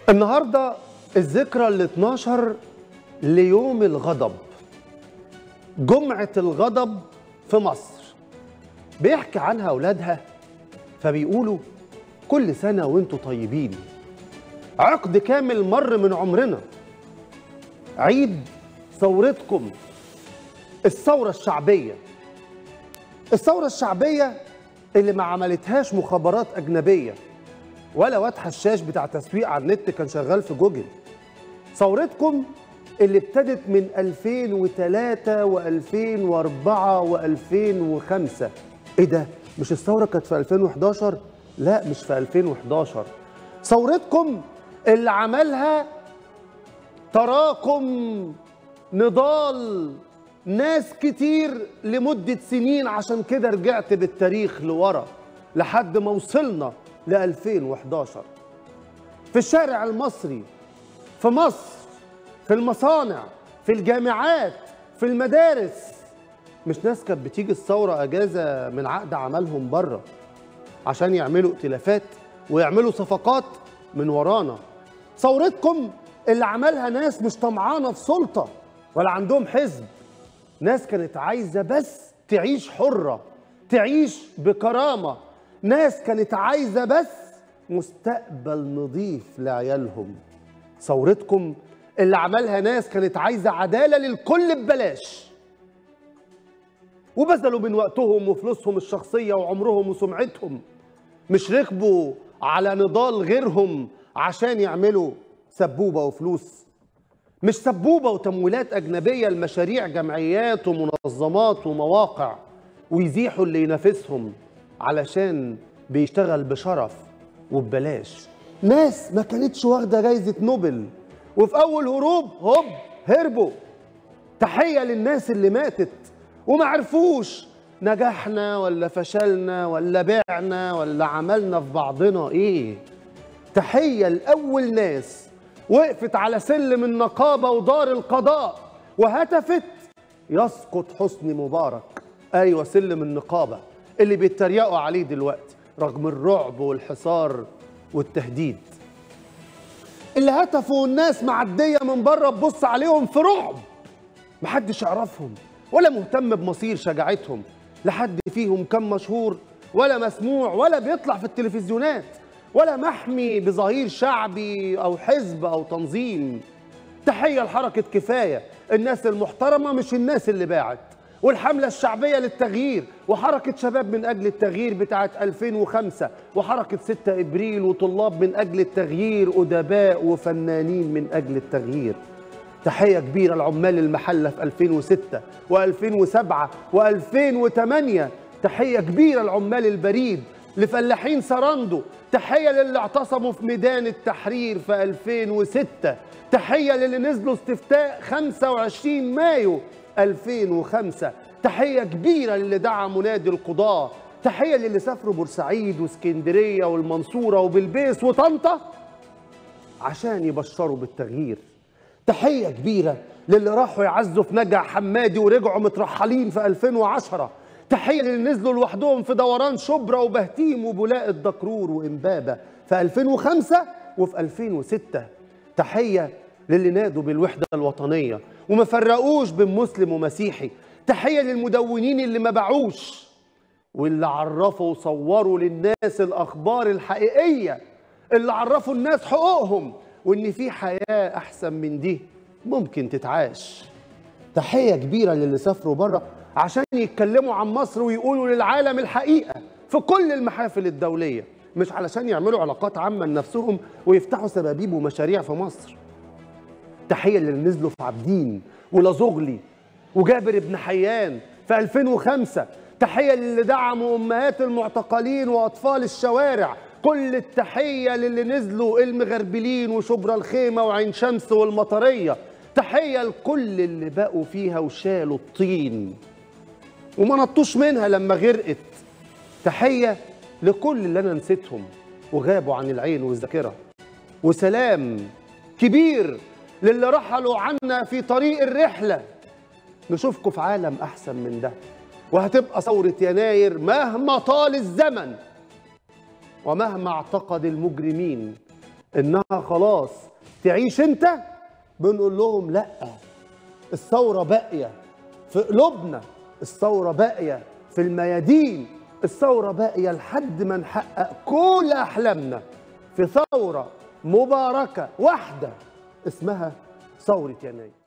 النهارده الذكرى ال 12 ليوم الغضب، جمعة الغضب في مصر. بيحكي عنها أولادها فبيقولوا كل سنة وانتوا طيبين، عقد كامل مر من عمرنا، عيد ثورتكم الثورة الشعبية. الثورة الشعبية اللي ما عملتهاش مخابرات أجنبية ولا واد حشاش بتاع تسويق على النت كان شغال في جوجل. ثورتكم اللي ابتدت من 2003 و2004 و2005. ايه ده؟ مش الثورة كانت في 2011؟ لا مش في 2011. ثورتكم اللي عملها تراكم نضال ناس كتير لمدة سنين، عشان كده رجعت بالتاريخ لورا لحد ما وصلنا ل 2011. في الشارع المصري، في مصر، في المصانع، في الجامعات، في المدارس، مش ناس كانت بتيجي الثورة أجازة من عقد عملهم بره عشان يعملوا ائتلافات ويعملوا صفقات من ورانا. ثورتكم اللي عملها ناس مش طمعانة في سلطة ولا عندهم حزب، ناس كانت عايزة بس تعيش حرة، تعيش بكرامة، ناس كانت عايزة بس مستقبل نظيف لعيالهم. ثورتكم اللي عملها ناس كانت عايزة عدالة للكل ببلاش، وبذلوا من وقتهم وفلوسهم الشخصية وعمرهم وسمعتهم، مش ركبوا على نضال غيرهم عشان يعملوا سبوبة وفلوس، مش سبوبة وتمويلات أجنبية لمشاريع جمعيات ومنظمات ومواقع ويزيحوا اللي ينافسهم علشان بيشتغل بشرف وببلاش. ناس ما كانتش واخدة جايزة نوبل وفي أول هروب هوب هربوا. تحية للناس اللي ماتت وما عرفوش نجحنا ولا فشلنا ولا بعنا ولا عملنا في بعضنا ايه. تحية لأول ناس وقفت على سلم النقابة ودار القضاء وهتفت يسقط حسني مبارك. أيوة، سلم النقابة اللي بيتريقوا عليه دلوقتي رغم الرعب والحصار والتهديد، اللي هتفوا الناس معدية من بره تبص عليهم في رعب، محدش يعرفهم ولا مهتم بمصير شجاعتهم، لا حد فيهم كان مشهور ولا مسموع ولا بيطلع في التلفزيونات ولا محمي بظهير شعبي أو حزب أو تنظيم. تحية لحركة كفاية، الناس المحترمة مش الناس اللي باعت، والحملة الشعبية للتغيير، وحركة شباب من أجل التغيير بتاعت 2005، وحركة 6 إبريل، وطلاب من أجل التغيير، أدباء وفنانين من أجل التغيير. تحية كبيرة لعمال المحلة في 2006 و2007 و2008. تحية كبيرة لعمال البريد، لفلاحين سراندو. تحية للي اعتصموا في ميدان التحرير في 2006. تحية للي نزلوا استفتاء 25 مايو 2005. تحية كبيرة للي دعموا نادي القضاة. تحية للي سافروا بورسعيد واسكندرية والمنصورة وبلبيس وطنطا عشان يبشروا بالتغيير. تحية كبيرة للي راحوا يعزوا في نجع حمادي ورجعوا مترحلين في 2010. تحية للي نزلوا لوحدهم في دوران شبرا وبهتيم وبولاق الدكرور وإمبابة في 2005 وفي 2006. تحية للي نادوا بالوحدة الوطنية وما فرقوش بين مسلم ومسيحي. تحية للمدونين اللي ما باعوش واللي عرفوا وصوروا للناس الأخبار الحقيقية، اللي عرفوا الناس حقوقهم وإن في حياة أحسن من دي ممكن تتعاش. تحية كبيرة للي سافروا بره عشان يتكلموا عن مصر ويقولوا للعالم الحقيقة في كل المحافل الدولية، مش علشان يعملوا علاقات عامة لنفسهم ويفتحوا سبابيب ومشاريع في مصر. تحية للي نزلوا في عابدين ولازغلي وجابر بن حيان في 2005. تحية للي دعموا أمهات المعتقلين وأطفال الشوارع. كل التحية للي نزلوا المغربلين وشبرا الخيمة وعين شمس والمطرية. تحية لكل اللي بقوا فيها وشالوا الطين وما نطوش منها لما غرقت. تحية لكل اللي أنا نسيتهم وغابوا عن العين والذاكرة. وسلام كبير للي رحلوا عنا في طريق الرحلة. نشوفكم في عالم أحسن من ده، وهتبقى ثورة يناير مهما طال الزمن ومهما اعتقد المجرمين انها خلاص تعيش انت، بنقول لهم لا، الثوره باقيه في قلوبنا، الثوره باقيه في الميادين، الثوره باقيه لحد ما نحقق كل احلامنا في ثوره مباركه واحده اسمها ثوره يناير.